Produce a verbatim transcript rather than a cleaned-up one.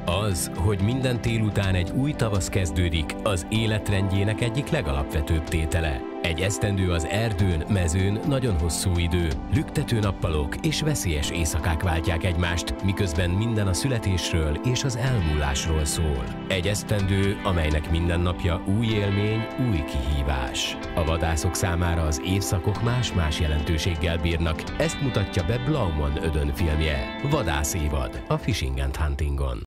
Az, hogy minden tél után egy új tavasz kezdődik, az életrendjének egyik legalapvetőbb tétele. Egy esztendő az erdőn, mezőn nagyon hosszú idő, lüktető nappalok és veszélyes éjszakák váltják egymást, miközben minden a születésről és az elmúlásról szól. Egy esztendő, amelynek minden napja új élmény, új kihívás. A vadászok számára az évszakok más-más jelentőséggel bírnak, ezt mutatja be Blauman Ödön filmje, Vadászévad, a Fishing and Huntingon.